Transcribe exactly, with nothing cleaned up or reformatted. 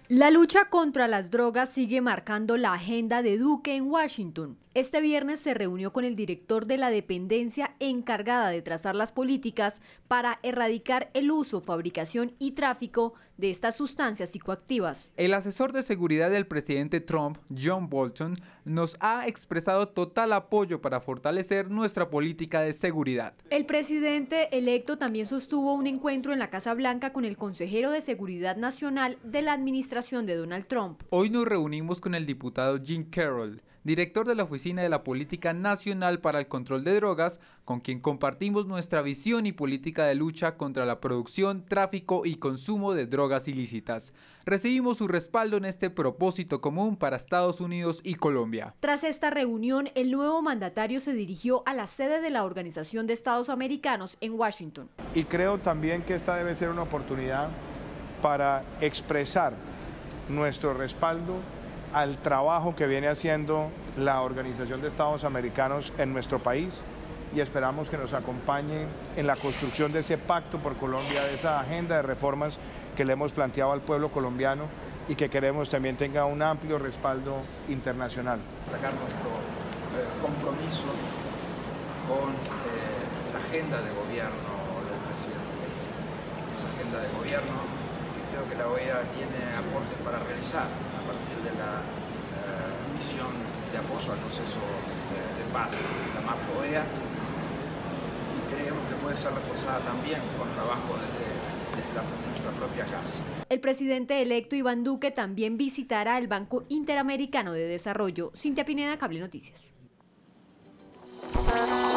La lucha contra las drogas sigue marcando la agenda de Duque en Washington. Este viernes se reunió con el director de la dependencia encargada de trazar las políticas para erradicar el uso, fabricación y tráfico de estas sustancias psicoactivas. El asesor de seguridad del presidente Trump, John Bolton, nos ha expresado total apoyo para fortalecer nuestra política de seguridad. El presidente electo también sostuvo un encuentro en la Casa Blanca con el consejero de Seguridad Nacional de la administración de Donald Trump. Hoy nos reunimos con el diputado Jim Carroll, director de la Oficina de la Política Nacional para el Control de Drogas, con quien compartimos nuestra visión y política de lucha contra la producción, tráfico y consumo de drogas ilícitas. Recibimos su respaldo en este propósito común para Estados Unidos y Colombia. Tras esta reunión, el nuevo mandatario se dirigió a la sede de la Organización de Estados Americanos en Washington. Y creo también que esta debe ser una oportunidad para expresar nuestro respaldo al trabajo que viene haciendo la Organización de Estados Americanos en nuestro país, y esperamos que nos acompañe en la construcción de ese pacto por Colombia, de esa agenda de reformas que le hemos planteado al pueblo colombiano y que queremos también tenga un amplio respaldo internacional. Sacar nuestro eh, compromiso con eh, la agenda de gobierno del presidente electo. Esa agenda de gobierno que creo que la O E A tiene aportes para realizar a partir de la eh, misión de apoyo al proceso de, de paz, la MAPO O E A, y creemos que puede ser reforzada también con trabajo desde, desde la, nuestra propia casa. El presidente electo Iván Duque también visitará el Banco Interamericano de Desarrollo. Cintia Pineda, Cable Noticias.